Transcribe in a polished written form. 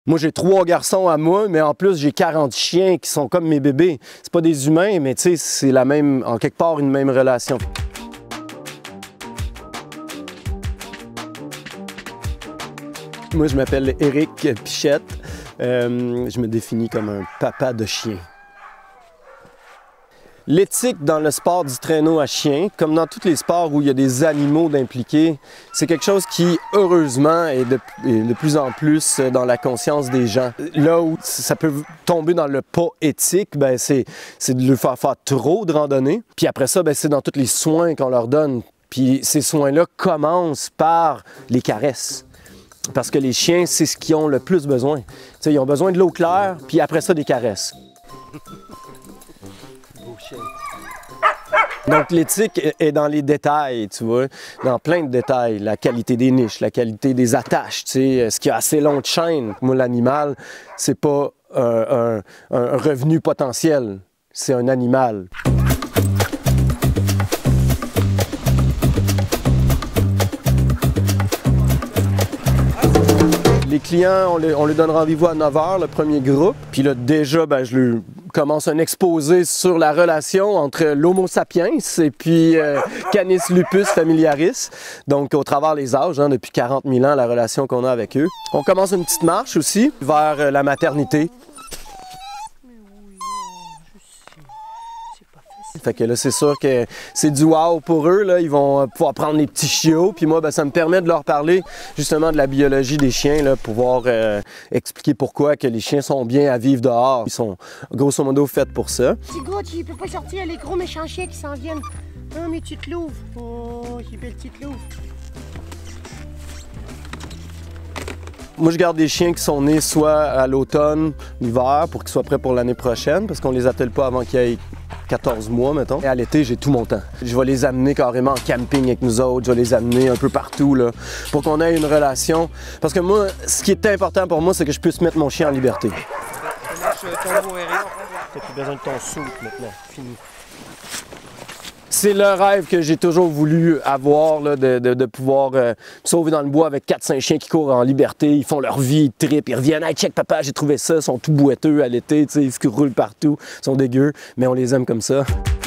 Moi, j'ai 3 garçons à moi, mais en plus, j'ai 40 chiens qui sont comme mes bébés. C'est pas des humains, mais tu sais, c'est la même, en quelque part, une même relation. Moi, je m'appelle Éric Pichette. Je me définis comme un papa de chien. L'éthique dans le sport du traîneau à chien, comme dans tous les sports où il y a des animaux d'impliqués, c'est quelque chose qui, heureusement, est de plus en plus dans la conscience des gens. Là où ça peut tomber dans le pas éthique, ben c'est de leur faire trop de randonnées. Puis après ça, ben c'est dans tous les soins qu'on leur donne. Puis ces soins-là commencent par les caresses. Parce que les chiens, c'est ce qu'ils ont le plus besoin. T'sais, ils ont besoin de l'eau claire, puis après ça, des caresses. Donc l'éthique est dans les détails, tu vois, dans plein de détails. La qualité des niches, la qualité des attaches, tu sais, est-ce qu'il y a assez long de chaîne? Moi, l'animal, c'est pas un revenu potentiel, c'est un animal. Les clients, on les donne rendez-vous à 9 h, le premier groupe. Puis là, déjà, ben, je leur commence un exposé sur la relation entre l'Homo sapiens et puis Canis lupus familiaris. Donc, au travers les âges, hein, depuis 40 000 ans, la relation qu'on a avec eux. On commence une petite marche aussi vers la maternité. Fait que là, c'est sûr que c'est du wow pour eux, là. Ils vont pouvoir prendre les petits chiots. Puis moi, ben, ça me permet de leur parler justement de la biologie des chiens, là, pouvoir expliquer pourquoi que les chiens sont bien à vivre dehors. Ils sont grosso modo faits pour ça. Petit gars, tu peux pas sortir les gros méchants chiens qui s'en viennent. Oh, mes petites louves. Oh, j'ai belle petite louve. Moi, je garde des chiens qui sont nés soit à l'automne, l'hiver, pour qu'ils soient prêts pour l'année prochaine, parce qu'on les attelle pas avant qu'il y ait 14 mois, mettons. Et à l'été, j'ai tout mon temps. Je vais les amener carrément en camping avec nous autres, je vais les amener un peu partout, là, pour qu'on ait une relation. Parce que moi, ce qui est important pour moi, c'est que je puisse mettre mon chien en liberté. T'as plus besoin de ton soupe maintenant, fini. C'est le rêve que j'ai toujours voulu avoir, là, de pouvoir me sauver dans le bois avec 4-5 chiens qui courent en liberté, ils font leur vie, ils trippent, ils reviennent « Hey, check papa, j'ai trouvé ça », ils sont tout boiteux à l'été, ils se roulent partout, ils sont dégueux, mais on les aime comme ça.